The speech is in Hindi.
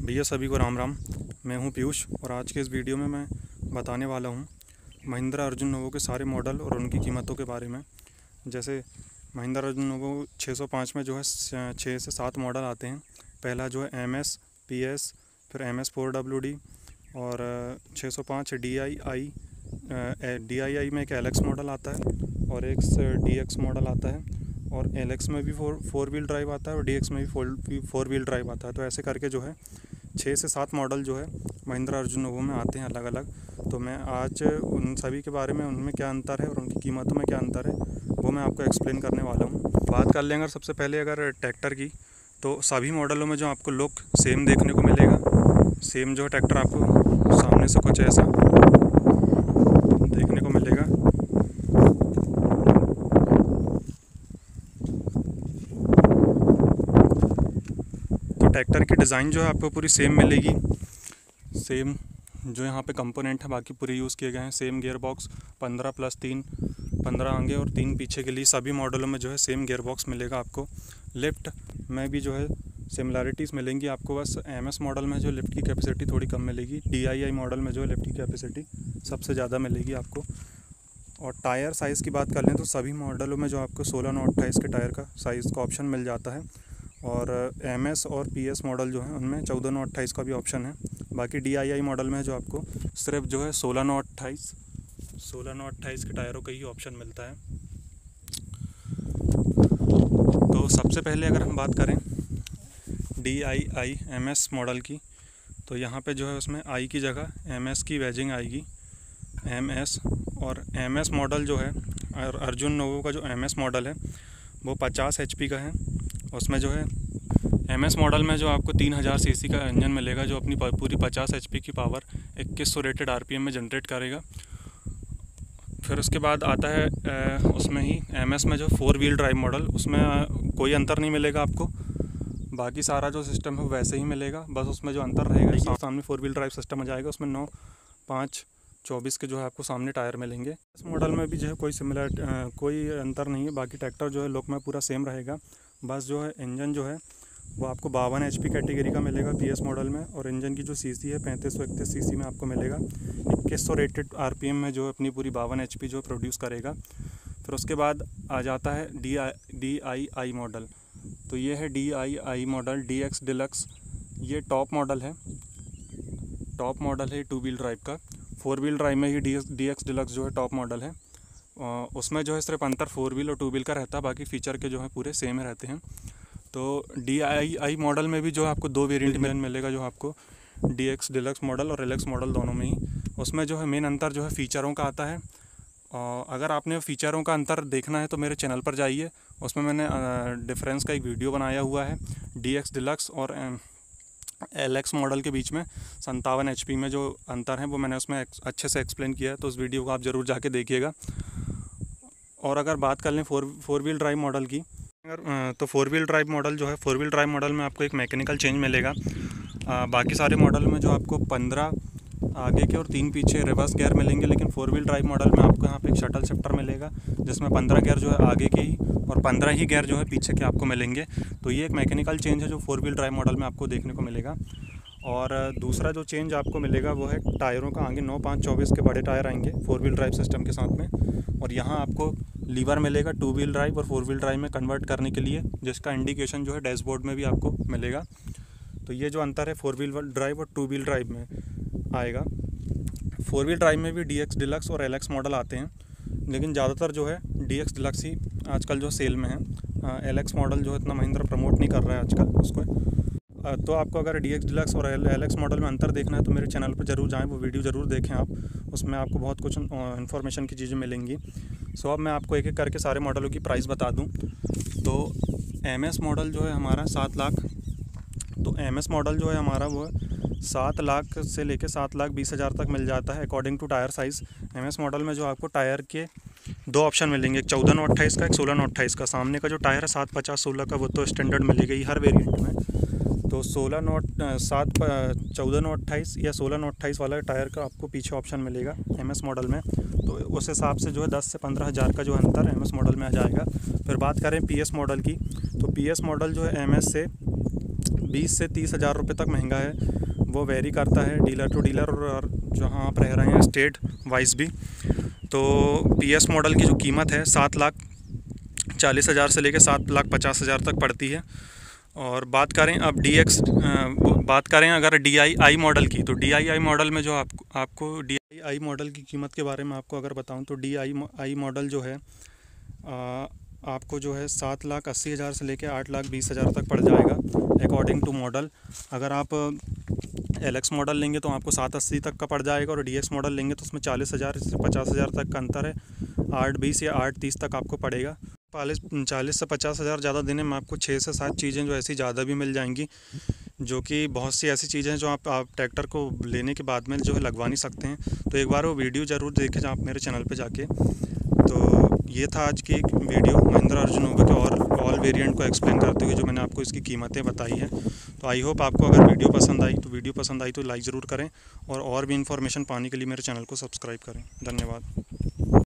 भैया सभी को राम राम। मैं हूं पीयूष और आज के इस वीडियो में मैं बताने वाला हूं महिंद्रा अर्जुन नोवो के सारे मॉडल और उनकी कीमतों के बारे में। जैसे महिंद्रा अर्जुन नोवो 605 में जो है 6 से 7 मॉडल आते हैं। पहला जो है MS PS, फिर MS 4WD और 605 DII में एक LX मॉडल आता है और एक DX मॉडल आता है और LX में भी फोर व्हील ड्राइव आता है और DX में भी फोर व्हील ड्राइव आता है। तो ऐसे करके जो है 6 से 7 मॉडल जो है महिंद्रा अर्जुन नोवो में आते हैं अलग अलग। तो मैं आज उन सभी के बारे में, उनमें क्या अंतर है और उनकी कीमतों में क्या अंतर है, वो मैं आपको एक्सप्लेन करने वाला हूँ। बात कर लें अगर सबसे पहले अगर ट्रैक्टर की, तो सभी मॉडलों में जो आपको लुक सेम देखने को मिलेगा। सेम जो है ट्रैक्टर आपको सामने से कुछ ऐसा देखने को मिलेगा। तो ट्रैक्टर की डिज़ाइन जो है आपको पूरी सेम मिलेगी। सेम जो यहाँ पे कंपोनेंट है बाकी पूरे यूज़ किए गए हैं। सेम गियर बॉक्स 15+3, 15 आगे और 3 पीछे के लिए सभी मॉडलों में जो है सेम गियर बॉक्स मिलेगा आपको। लिफ्ट में भी जो है सिमिलैरिटीज़ मिलेंगी आपको, बस MS मॉडल में जो लिफ्ट की कैपेसिटी थोड़ी कम मिलेगी। DII मॉडल में जो है लिफ्ट की कैपेसिटी सबसे ज़्यादा मिलेगी आपको। और टायर साइज़ की बात कर लें तो सभी मॉडलों में जो आपको 16/28 के टायर का साइज़ का ऑप्शन मिल जाता है और MS और PS मॉडल जो है उनमें 14/28 का भी ऑप्शन है। बाकी DII मॉडल में जो आपको सिर्फ जो है 16/28 के टायरों का ही ऑप्शन मिलता है। तो सबसे पहले अगर हम बात करें DII MS मॉडल की, तो यहाँ पे जो है उसमें I की जगह MS की वेजिंग आएगी, MS। और MS मॉडल जो है अर्जुन नोवो का जो MS मॉडल है वो 50 HP का है। उसमें जो है MS मॉडल में जो आपको 3000 cc का इंजन मिलेगा जो अपनी पूरी 50 HP की पावर 2100 रेटेड RPM में जनरेट करेगा। फिर उसके बाद आता है उसमें ही MS में जो 4 व्हील ड्राइव मॉडल, उसमें कोई अंतर नहीं मिलेगा आपको। बाकी सारा जो सिस्टम है वैसे ही मिलेगा, बस उसमें जो अंतर रहेगा सामने 4 व्हील ड्राइव सिस्टम आ जाएगा। उसमें 9/5/24 के जो है आपको सामने टायर मिलेंगे। इस मॉडल में भी जो है कोई अंतर नहीं है। बाकी ट्रैक्टर जो है लुक में पूरा सेम रहेगा। बस जो है इंजन जो है वो आपको 52 HP कैटेगरी का मिलेगा PS मॉडल में और इंजन की जो CC है 3531 CC में आपको मिलेगा। 2100 रेटेड RPM में जो अपनी पूरी 52 HP जो प्रोड्यूस करेगा। फिर उसके बाद आ जाता है DII मॉडल। तो ये है DII मॉडल DX डिलक्स। ये टॉप मॉडल है 2 व्हील ड्राइव का। 4 व्हील ड्राइव में ही DX डिलक्स जो है टॉप मॉडल है। उसमें जो है सिर्फ अंतर 4 व्हील और 2 व्हील का रहता है, बाकी फ़ीचर के जो है पूरे सेम रहते हैं। तो DII मॉडल में भी जो आपको 2 वेरिएंट में मिलेगा, जो आपको DX डिलक्स मॉडल और LX मॉडल दोनों में ही। उसमें जो है मेन अंतर जो है फ़ीचरों का आता है। अगर आपने फ़ीचरों का अंतर देखना है तो मेरे चैनल पर जाइए, उसमें मैंने डिफरेंस का एक वीडियो बनाया हुआ है। DX डिलक्स और LX मॉडल के बीच में 57 HP में जो अंतर है वो मैंने उसमें अच्छे से एक्सप्लेन किया है, तो उस वीडियो को आप ज़रूर जाके देखिएगा। और अगर बात कर लें फोर व्हील ड्राइव मॉडल की, तो 4 व्हील ड्राइव मॉडल जो है 4 व्हील ड्राइव मॉडल में आपको एक मैकेनिकल चेंज मिलेगा। बाकी सारे मॉडल में जो आपको 15 आगे के और 3 पीछे रिवर्स गियर मिलेंगे, लेकिन 4 व्हील ड्राइव मॉडल में आपको यहाँ पे एक शटल शिफ्टर मिलेगा जिसमें 15 गियर जो है आगे के ही और 15 ही गियर जो है पीछे के आपको मिलेंगे। तो ये एक मैकेनिकल चेंज है जो 4 व्हील ड्राइव मॉडल में आपको देखने को मिलेगा। और दूसरा जो चेंज आपको मिलेगा वो है टायरों का। आगे 9/5/24 के बड़े टायर आएंगे 4 व्हील ड्राइव सिस्टम के साथ में, और यहाँ आपको लीवर मिलेगा 2 व्हील ड्राइव और 4 व्हील ड्राइव में कन्वर्ट करने के लिए, जिसका इंडिकेशन जो है डैशबोर्ड में भी आपको मिलेगा। तो ये जो अंतर है 4 व्हील ड्राइव और 2 व्हील ड्राइव में आएगा। 4 व्हील ड्राइव में भी DX डिलक्स और LX मॉडल आते हैं, लेकिन ज़्यादातर जो है DX डिलक्स ही आजकल जो सेल में है। LX मॉडल जो है इतना महिंद्रा प्रमोट नहीं कर रहा है आजकल उसको। तो आपको अगर DX डिलक्स और LX मॉडल में अंतर देखना है तो मेरे चैनल पर ज़रूर जाएं, वो वीडियो ज़रूर देखें आप, उसमें आपको बहुत कुछ इन्फॉर्मेशन की चीज़ें मिलेंगी। सो अब मैं आपको एक एक करके सारे मॉडलों की प्राइस बता दूं। तो MS मॉडल जो है हमारा 7 लाख, तो MS मॉडल जो है हमारा वो 7 लाख से लेके 7,20,000 तक मिल जाता है according to tyre size. MS model में जो आपको टायर के 2 ऑप्शन मिलेंगे, एक 14/28 का, एक 16/28 का। सामने का जो टायर है 7/50/16 का वो तो स्टैंडर्ड मिलेगा ही हर वेरिएंट में। तो 14/28 या 16/28 वाला टायर का आपको पीछे ऑप्शन मिलेगा MS मॉडल में। तो उस हिसाब से जो है 10 से 15 हज़ार का जो अंतर MS मॉडल में आ जाएगा। फिर बात करें PS मॉडल की, तो PS मॉडल जो है MS से 20 से 30 हज़ार रुपये तक महंगा है। वो वेरी करता है डीलर टू डीलर और जहाँ आप रह रहे हैं स्टेट वाइज भी। तो PS मॉडल की जो कीमत है 7,40,000 से लेकर 7,50,000 तक पड़ती है। और बात करें अब बात करें अगर DII मॉडल की, तो DII मॉडल में जो आपको DII मॉडल की कीमत के बारे में आपको अगर बताऊं तो DII मॉडल जो है आपको जो है 7,80,000 से लेकर 8,20,000 तक पड़ जाएगा अकॉर्डिंग टू मॉडल। अगर आप LX मॉडल लेंगे तो आपको 780 तक का पड़ जाएगा, और DX मॉडल लेंगे तो उसमें 40,000 से 50,000 तक का अंतर है। 820 या 830 तक आपको पड़ेगा। 40 से 50,000 ज़्यादा देने में आपको 6 से 7 चीज़ें जो ऐसी ज़्यादा भी मिल जाएंगी, जो कि बहुत सी ऐसी चीज़ें हैं जो आप ट्रैक्टर को लेने के बाद में जो है लगवा नहीं सकते हैं। तो एक बार वो वीडियो ज़रूर देखें आप मेरे चैनल पे जाके। तो ये था आज की एक वीडियो महिंद्रा अर्जुन नोवा के और ऑल वेरिएंट को एक्सप्लेन करते हुए जो मैंने आपको इसकी कीमतें बताई हैं। तो आई होप आपको अगर वीडियो पसंद आई तो लाइक ज़रूर करें, और भी इन्फॉर्मेशन पाने के लिए मेरे चैनल को सब्सक्राइब करें। धन्यवाद।